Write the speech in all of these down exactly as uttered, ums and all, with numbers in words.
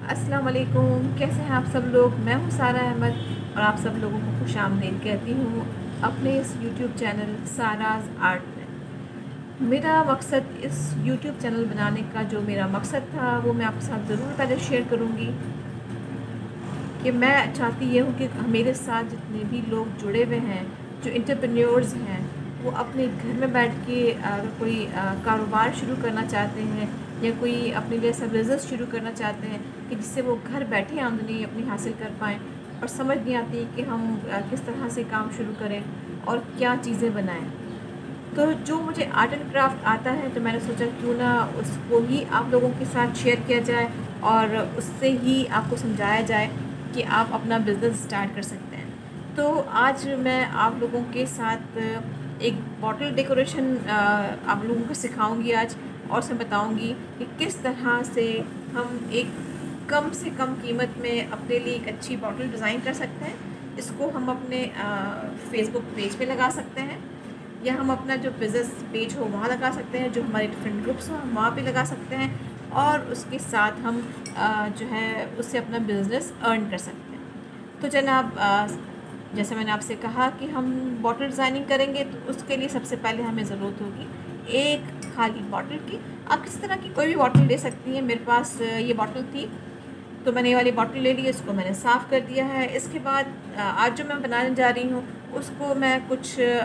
अस्सलाम वालेकुम, कैसे हैं आप सब लोग। मैं हूं सारा अहमद और आप सब लोगों को खुश आमदीद कहती हूं अपने इस यूट्यूब चैनल साराज आर्ट में। मेरा मकसद इस यूट्यूब चैनल बनाने का जो मेरा मकसद था वो मैं आपके साथ ज़रूर पहले शेयर करूंगी कि मैं चाहती ये हूँ कि मेरे साथ जितने भी लोग जुड़े हुए हैं, जो एंटरप्रेन्योर्स हैं, वो अपने घर में बैठ के अगर कोई कारोबार शुरू करना चाहते हैं या कोई अपने लिए ऐसा बिज़नेस शुरू करना चाहते हैं कि जिससे वो घर बैठे आमदनी अपनी हासिल कर पाएँ और समझ नहीं आती कि हम किस तरह से काम शुरू करें और क्या चीज़ें बनाएं। तो जो मुझे आर्ट एंड क्राफ्ट आता है तो मैंने सोचा क्यों ना उसको ही आप लोगों के साथ शेयर किया जाए और उससे ही आपको समझाया जाए कि आप अपना बिज़नेस स्टार्ट कर सकते हैं। तो आज मैं आप लोगों के साथ एक बॉटल डेकोरेशन आप लोगों को सिखाऊंगी आज, और उसमें बताऊंगी कि किस तरह से हम एक कम से कम कीमत में अपने लिए एक अच्छी बॉटल डिज़ाइन कर सकते हैं। इसको हम अपने फेसबुक पेज पे लगा सकते हैं या हम अपना जो बिज़नेस पेज हो वहाँ लगा सकते हैं, जो हमारे डिफरेंट ग्रुप्स हो हम वहाँ पे लगा सकते हैं, और उसके साथ हम आ, जो है उससे अपना बिज़नेस अर्न कर सकते हैं। तो जनाब, जैसे मैंने आपसे कहा कि हम बॉटल डिज़ाइनिंग करेंगे तो उसके लिए सबसे पहले हमें ज़रूरत होगी एक खाली बॉटल की। आप किसी तरह की कोई भी बॉटल ले सकती हैं। मेरे पास ये बॉटल थी तो मैंने ये वाली बॉटल ले ली, इसको मैंने साफ़ कर दिया है। इसके बाद आज जो मैं बनाने जा रही हूँ उसको मैं कुछ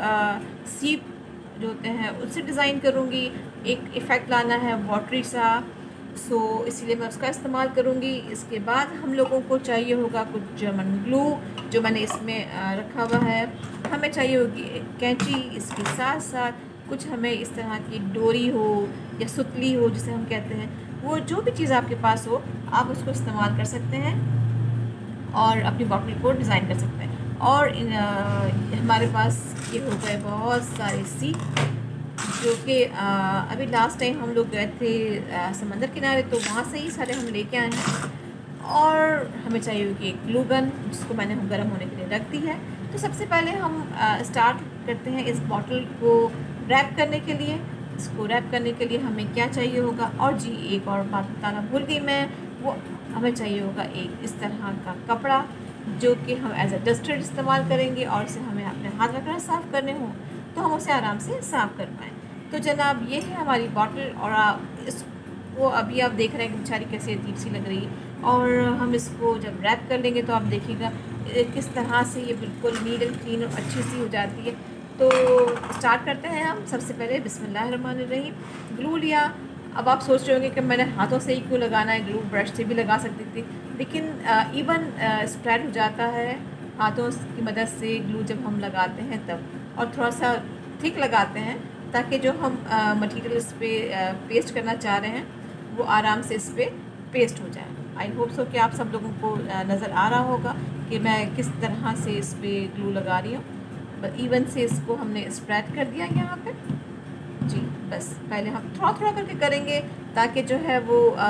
सीप जो होते हैं उससे डिज़ाइन करूँगी। एक इफ़ेक्ट लाना है वाटरी सा, सो इसीलिए मैं उसका इस्तेमाल करूँगी। इसके बाद हम लोगों को चाहिए होगा कुछ जर्मन ग्लू जो मैंने इसमें रखा हुआ है। हमें चाहिए होगी एक कैंची, इसके साथ साथ कुछ हमें इस तरह की डोरी हो या सुतली हो जिसे हम कहते हैं, वो जो भी चीज़ आपके पास हो आप उसको इस्तेमाल कर सकते हैं और अपनी बॉटल को डिज़ाइन कर सकते हैं। और इन, आ, हमारे पास ये हो गए बहुत सारे सी जो कि अभी लास्ट टाइम हम लोग गए थे समंदर किनारे तो वहाँ से ही सारे हम लेके आए हैं। और हमें चाहिए होगी एक ग्लू गन जिसको मैंने गर्म होने के लिए रख दी है। तो सबसे पहले हम स्टार्ट करते हैं इस बॉटल को रैप करने के लिए। इसको रैप करने के लिए हमें क्या चाहिए होगा, और जी एक और बात बताना भूल गई मैं, वो हमें चाहिए होगा एक इस तरह का कपड़ा जो कि हम एज अ डस्टर इस्तेमाल करेंगे, और इसे हमें अपने हाथ वगैरह साफ़ करने हों तो हम उसे आराम से साफ़ कर पाएँ। तो जनाब ये है हमारी बॉटल, और आप इसको अभी आप देख रहे हैं कि बेचारी कैसे अजीब सी लग रही है, और हम इसको जब रैप कर लेंगे तो आप देखिएगा किस तरह से ये बिल्कुल नीट एंड क्लीन और अच्छी सी हो जाती है। तो स्टार्ट करते हैं हम। सबसे पहले बिस्मिल्लाहिर्रहमानिर्रहीम ग्लू लिया। अब आप सोच रहे होंगे कि मैंने हाथों से ही क्यों लगाना है, ग्लू ब्रश से भी लगा सकती थी, लेकिन इवन स्प्रेड हो जाता है हाथों की मदद से ग्लू जब हम लगाते हैं तब, और थोड़ा सा थिक लगाते हैं ताकि जो हम मटेरियल इस पर पेस्ट करना चाह रहे हैं वो आराम से इस पर पेस्ट हो जाए। आई होप सो कि आप सब लोगों को नज़र आ रहा होगा कि मैं किस तरह से इस पर ग्लू लगा रही हूँ। इवन से इसको हमने स्प्रेड कर दिया यहाँ पे जी। बस पहले हम थोड़ा थोड़ा करके करेंगे ताकि जो है वो आ,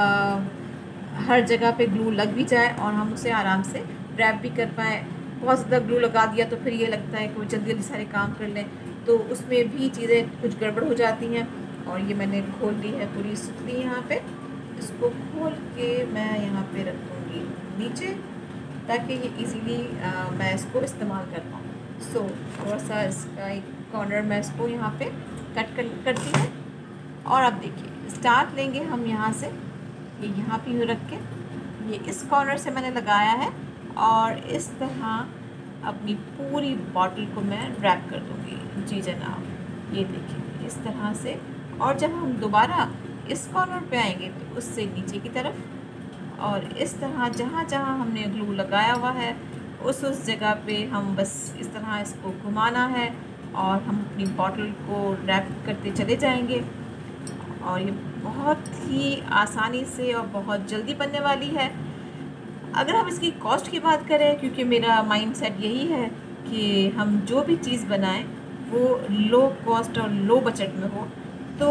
हर जगह पे ग्लू लग भी जाए और हम उसे आराम से रैप भी कर पाएँ। बहुत ज़्यादा ग्लू लगा दिया तो फिर ये लगता है कि वो जल्दी जल्दी सारे काम कर लें, तो उसमें भी चीज़ें कुछ गड़बड़ हो जाती हैं। और ये मैंने खोल ली है पूरी सुतली यहाँ पे, इसको खोल के मैं यहाँ पे रख दूँगी नीचे ताकि ये इजीली मैं इसको इस्तेमाल कर पाऊँ। सो थोड़ा सा इसका एक कॉर्नर मैं इसको यहाँ पे कट कर करती हूँ, और अब देखिए स्टार्ट लेंगे हम यहाँ से, ये यहाँ पे यूँ रख के ये इस कॉर्नर से मैंने लगाया है, और इस तरह अपनी पूरी बॉटल को मैं रैप कर दूँगी। जी जनाब, ये देखिए इस तरह से। और जब हम दोबारा इस कॉर्नर पे आएंगे तो उससे नीचे की तरफ, और इस तरह जहाँ जहाँ हमने ग्लू लगाया हुआ है उस उस जगह पे हम बस इस तरह इसको घुमाना है और हम अपनी बॉटल को रैप करते चले जाएंगे। और ये बहुत ही आसानी से और बहुत जल्दी बनने वाली है। अगर हम इसकी कॉस्ट की बात करें, क्योंकि मेरा माइंडसेट यही है कि हम जो भी चीज़ बनाएं वो लो कॉस्ट और लो बजट में हो, तो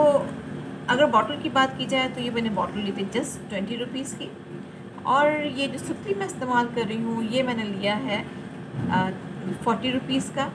अगर बॉटल की बात की जाए तो ये मैंने बॉटल ली थी जस्ट ट्वेंटी रुपीज़ की, और ये जो सुतली मैं इस्तेमाल कर रही हूँ ये मैंने लिया है फोर्टी रुपीज़ का।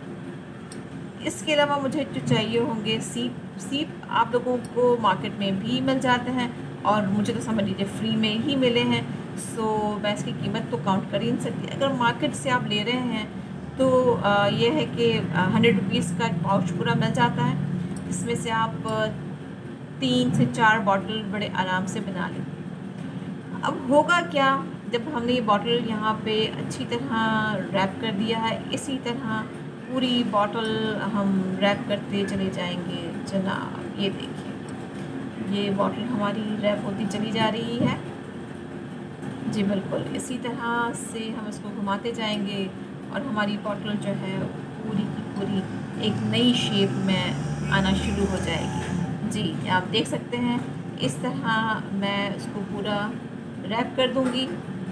इसके अलावा मुझे जो चाहिए होंगे सीप। सीप आप लोगों को मार्केट में भी मिल जाते हैं और मुझे तो समझ लीजिए फ्री में ही मिले हैं। सो मैं इसकी कीमत तो काउंट कर ही नहीं सकती। अगर मार्केट से आप ले रहे हैं तो आ, ये है कि हंड्रेड रुपीज़ का एक पाउच पूरा मिल जाता है, इसमें से आप तीन से चार बॉटल बड़े आराम से बना लें। अब होगा क्या, जब हमने ये बॉटल यहाँ पे अच्छी तरह रैप कर दिया है, इसी तरह पूरी बॉटल हम रैप करते चले जाएंगे जनाब। ये देखिए, ये बॉटल हमारी रैप होती चली जा रही है जी, बिल्कुल इसी तरह से हम इसको घुमाते जाएंगे और हमारी बॉटल जो है पूरी की पूरी एक नई शेप में आना शुरू हो जाएगी जी। आप देख सकते हैं इस तरह मैं इसको पूरा रैप कर दूंगी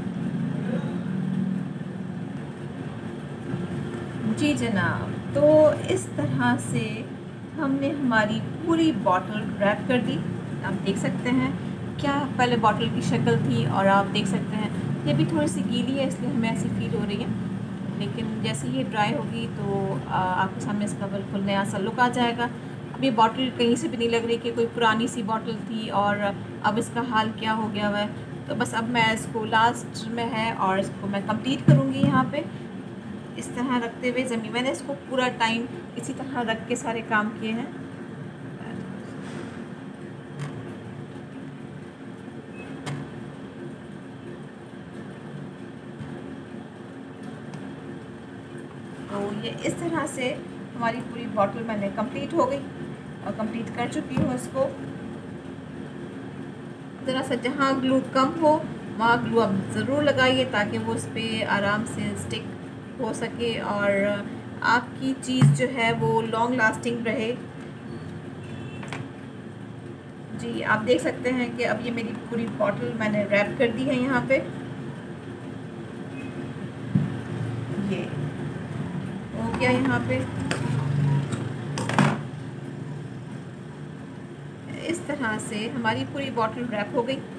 जी जनाब। तो इस तरह से हमने हमारी पूरी बॉटल रैप कर दी। आप देख सकते हैं क्या पहले बॉटल की शक्ल थी, और आप देख सकते हैं ये भी थोड़ी सी गीली है इसलिए हमें ऐसी फील हो रही है, लेकिन जैसे ये ड्राई होगी तो आपके सामने इसका बिल्कुल नया सा लुक आ जाएगा। अब ये बॉटल कहीं से भी नहीं लग रही कि कोई पुरानी सी बॉटल थी और अब इसका हाल क्या हो गया हुआ है। तो बस अब मैं इसको लास्ट में है और इसको मैं कंप्लीट करूँगी यहाँ पे इस तरह रखते हुए ज़मीन। मैंने इसको पूरा टाइम इसी तरह रख के सारे काम किए हैं। तो ये इस तरह से हमारी पूरी बॉटल मैंने कंप्लीट हो गई और कंप्लीट कर चुकी हूँ इसको। ज़रा सा जहाँ ग्लू कम हो वहाँ ग्लू आप ज़रूर लगाइए ताकि वो उस पर आराम से स्टिक हो सके और आपकी चीज़ जो है वो लॉन्ग लास्टिंग रहे जी। आप देख सकते हैं कि अब ये मेरी पूरी बॉटल मैंने रैप कर दी है यहाँ पे। ये हो गया यहाँ पे इस तरह से हमारी पूरी बॉटल रैप हो गई।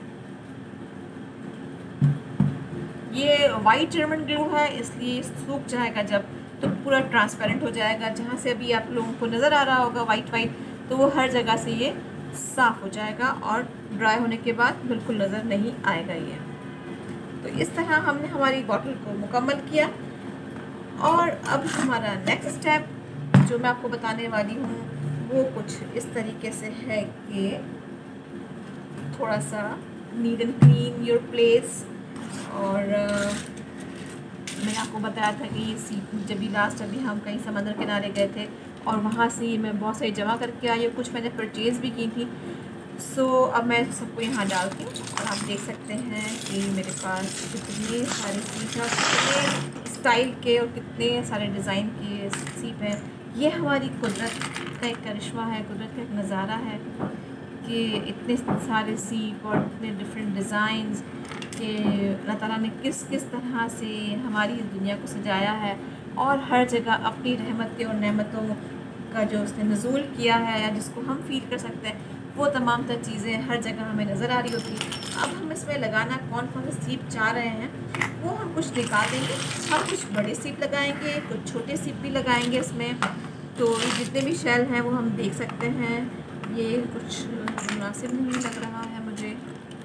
ये वाइट जर्मन ग्लू है इसलिए सूख जाएगा जब तो पूरा ट्रांसपेरेंट हो जाएगा। जहाँ से अभी आप लोगों को नज़र आ रहा होगा वाइट वाइट, तो वो हर जगह से ये साफ़ हो जाएगा और ड्राई होने के बाद बिल्कुल नज़र नहीं आएगा ये। तो इस तरह हमने हमारी बॉटल को मुकम्मल किया और अब हमारा नेक्स्ट स्टेप जो मैं आपको बताने वाली हूँ वो कुछ इस तरीके से है कि थोड़ा सा neat and clean your place. और मैंने आपको बताया था कि ये सीप जब भी लास्ट अभी हम कहीं समंदर किनारे गए थे और वहाँ से मैं बहुत सारी जमा करके आई हूँ, कुछ मैंने परचेज़ भी की थी। सो अब मैं सबको यहाँ डालती हूँ और आप देख सकते हैं कि मेरे पास कितने सारे सीप हैं, कितने स्टाइल के और कितने सारे डिज़ाइन के सीप हैं। ये हमारी कुदरत का एक करिश्मा है, कुदरत का एक नज़ारा है कि इतने सारे सीप और इतने डिफरेंट डिज़ाइंस कि अल्लाह ताला ने किस किस तरह से हमारी इस दुनिया को सजाया है और हर जगह अपनी रहमतें और नेमतों का जो उसने नज़ूल किया है या जिसको हम फील कर सकते हैं वो तमाम तर चीज़ें हर जगह हमें नज़र आ रही होती है। अब हम इसमें लगाना कौन कौन से सीप चाह रहे हैं वो हम कुछ दिखा देंगे। हम कुछ बड़े सीप लगाएंगे, कुछ छोटे सीप भी लगाएंगे इसमें। तो जितने भी शेल हैं वो हम देख सकते हैं। ये कुछ मुनासिब नहीं लग रहा है मुझे,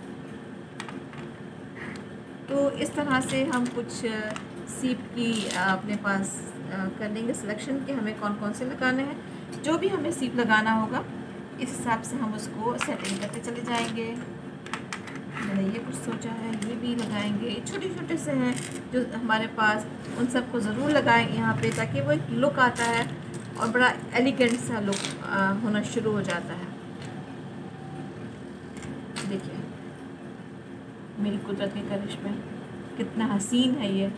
तो इस तरह से हम कुछ सीप की अपने पास कर लेंगे सिलेक्शन के हमें कौन कौन से लगाने हैं। जो भी हमें सीप लगाना होगा इस हिसाब से हम उसको सेटिंग करते चले जाएंगे। मैंने ये कुछ सोचा है, ये भी लगाएंगे। छोटे छोटे से हैं जो हमारे पास, उन सबको ज़रूर लगाएं यहाँ पे ताकि वो एक लुक आता है और बड़ा एलिगेंट सा लुक होना शुरू हो जाता है। देखिए मेरी कुदरत के करिश्मे कितना हसीन है ये।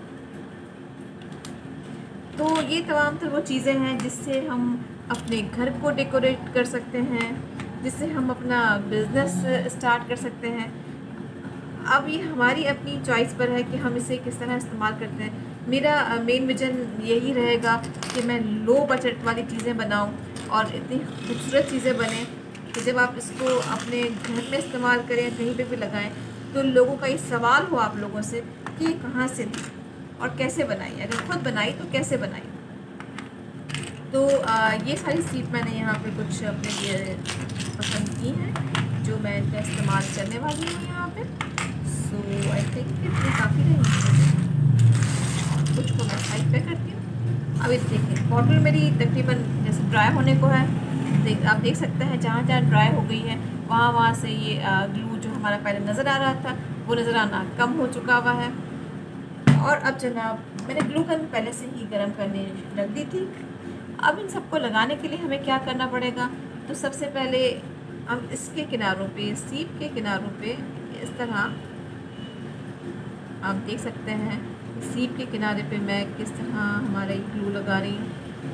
तो ये तमाम तर वो चीज़ें हैं जिससे हम अपने घर को डेकोरेट कर सकते हैं, जिससे हम अपना बिज़नेस स्टार्ट कर सकते हैं। अब ये हमारी अपनी चॉइस पर है कि हम इसे किस तरह इस्तेमाल करते हैं। मेरा मेन विजन यही रहेगा कि मैं लो बजट वाली चीज़ें बनाऊं और इतनी खूबसूरत चीज़ें बने कि जब आप इसको अपने घर में इस्तेमाल करें, कहीं पे भी लगाएं, तो लोगों का ये सवाल हो आप लोगों से कि ये कहाँ से ली और कैसे बनाई, अगर खुद बनाई तो कैसे बनाई। तो आ, ये सारी सीप मैंने यहाँ पे कुछ अपने लिए पसंद की हैं जो मैं इनका इस्तेमाल करने वाली हूँ यहाँ पे। सो आई देखिए इतनी काफ़ी रहेंगी, कुछ को मैं साइड पे करती हूँ। अब ये देखिए बॉटल मेरी तकरीबन जैसे ड्राई होने को है, देख आप देख सकते हैं जहाँ जहाँ ड्राई हो गई है वहाँ वहाँ से ये ग्लू जो हमारा पहले नज़र आ रहा था वो नज़र आना कम हो चुका हुआ है। और अब जनाब मैंने ग्लू गन पहले से ही गर्म करने रख दी थी। अब इन सबको लगाने के लिए हमें क्या करना पड़ेगा, तो सबसे पहले हम इसके किनारों पे, सीप के किनारों पे इस तरह आप देख सकते हैं सीप के किनारे पे मैं किस तरह हमारा ग्लू लगा रही हूँ।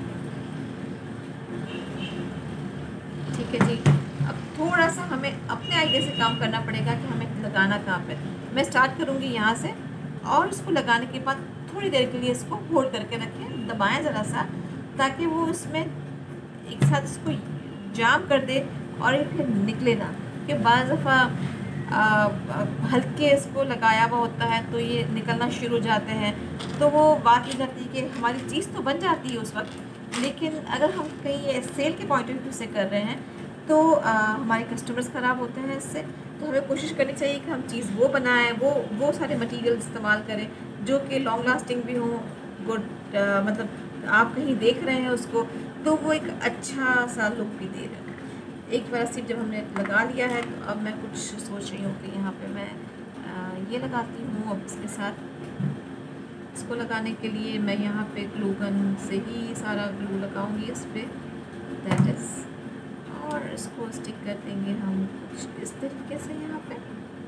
ठीक है जी, अब थोड़ा सा हमें अपने आइडिया से काम करना पड़ेगा कि हमें लगाना कहाँ पे। मैं स्टार्ट करूँगी यहाँ से और इसको लगाने के बाद थोड़ी देर के लिए इसको होल्ड करके रखें, दबाएं ज़रा सा ताकि वो इसमें एक साथ इसको जाम कर दे और ये फिर निकले ना। कि बाज़ दफ़ा हल्के इसको लगाया हुआ होता है तो ये निकलना शुरू हो जाते हैं, तो वो बात ये जाती है कि हमारी चीज़ तो बन जाती है उस वक्त, लेकिन अगर हम कहीं सेल के पॉइंट ऑफ व्यू से कर रहे हैं तो आ, हमारे कस्टमर्स ख़राब होते हैं इससे। तो हमें कोशिश करनी चाहिए कि हम चीज़ वो बनाएं, वो वो सारे मटेरियल इस्तेमाल करें जो कि लॉन्ग लास्टिंग भी हों, गुड मतलब आप कहीं देख रहे हैं उसको तो वो एक अच्छा सा लुक भी दे रहे हैं। एक बार सिर्फ जब हमने लगा लिया है तो अब मैं कुछ सोच रही हूँ कि यहाँ पे मैं आ, ये लगाती हूँ। अब इसके साथ इसको लगाने के लिए मैं यहाँ पे ग्लू गन से ही सारा ग्लू लगाऊंगी इस पर, दैट इज़, और इसको स्टिक कर देंगे हम कुछ इस तरीके से यहाँ पे।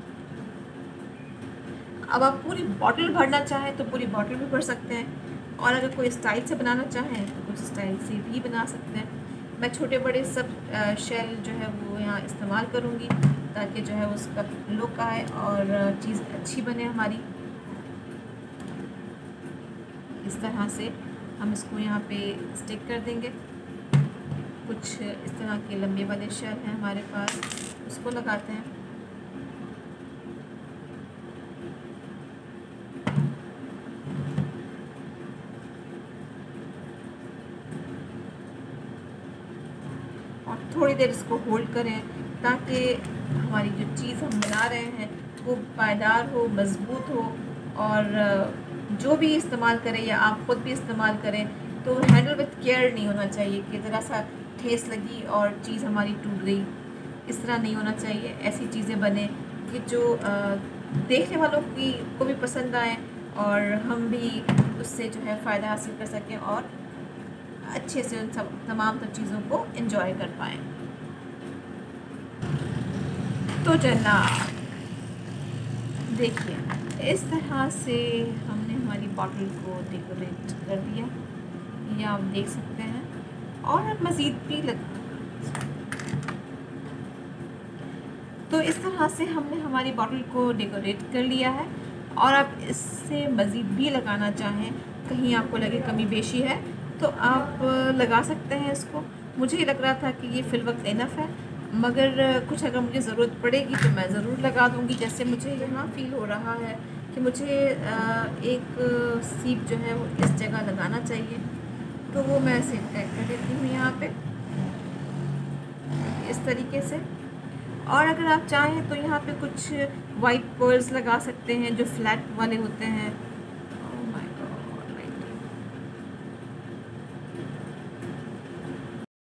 अब आप पूरी बॉटल भरना चाहें तो पूरी बॉटल भी भर सकते हैं, और अगर कोई स्टाइल से बनाना चाहें तो कुछ स्टाइल से भी बना सकते हैं। मैं छोटे बड़े सब शेल जो है वो यहाँ इस्तेमाल करूँगी ताकि जो है उसका लुक आए और चीज़ अच्छी बने हमारी। इस तरह से हम इसको यहाँ पे स्टिक कर देंगे। कुछ इस तरह के लंबे वाले शेल हैं हमारे पास, उसको लगाते हैं। और थोड़ी देर इसको होल्ड करें ताकि हमारी जो चीज़ हम बना रहे हैं वो पायदार हो, मज़बूत हो, और जो भी इस्तेमाल करें या आप ख़ुद भी इस्तेमाल करें तो हैंडल विद केयर नहीं होना चाहिए कि ज़रा सा ठेस लगी और चीज़ हमारी टूट गई। इस तरह नहीं होना चाहिए। ऐसी चीज़ें बने कि जो देखने वालों की को भी पसंद आए और हम भी उससे जो है फ़ायदा हासिल कर सकें और अच्छे से उन सब तमाम सब चीज़ों को एंजॉय कर पाएँ। तो जनाब देखिए इस तरह से हमने हमारी बॉटल को डेकोरेट कर दिया, ये आप देख सकते हैं। और मज़ीद भी लग तो इस तरह से हमने हमारी बॉटल को डेकोरेट कर लिया है। और आप इससे मज़ीद भी लगाना चाहें, कहीं आपको लगे कमी बेशी है तो आप लगा सकते हैं इसको। मुझे लग रहा था कि ये फ़िल वक्त इनफ है, मगर कुछ अगर मुझे ज़रूरत पड़ेगी तो मैं ज़रूर लगा दूँगी। जैसे मुझे यहाँ फ़ील हो रहा है कि मुझे एक सीप जो है वो इस जगह लगाना चाहिए, तो वो मैं इसे टैग कर देती हूँ यहाँ पे इस तरीके से। और अगर आप चाहें तो यहाँ पे कुछ वाइट पर्ल्स लगा सकते हैं जो फ्लैट वाले होते हैं,